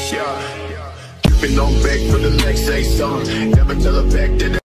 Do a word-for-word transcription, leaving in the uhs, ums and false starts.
Yeah, keeping on back for the next say something. Never tell her back that